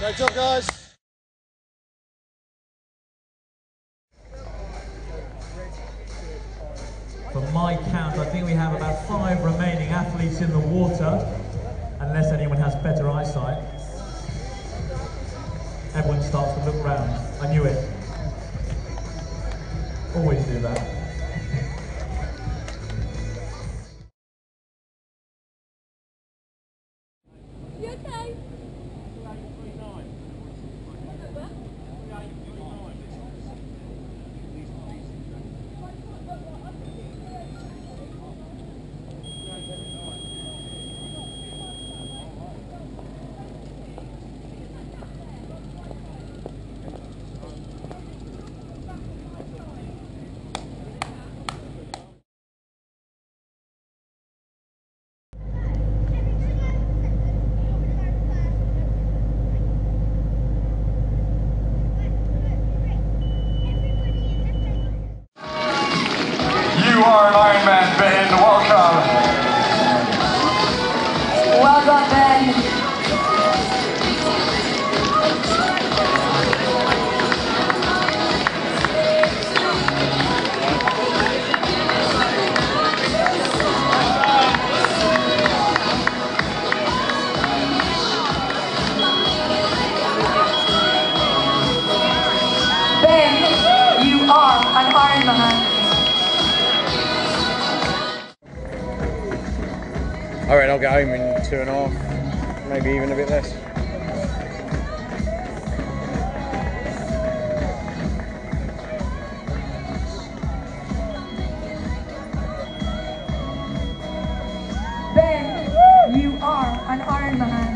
Great job, guys. From my count, I think we have about 5 remaining athletes in the water, unless anyone has better eyesight. Everyone starts to look round. I knew it. Always do that. You okay? You are an Ironman, Ben. Welcome. Well done, Ben. Ben, you are an Ironman. I reckon I'll get home in 2.5, maybe even a bit less. Ben, you are an Ironman.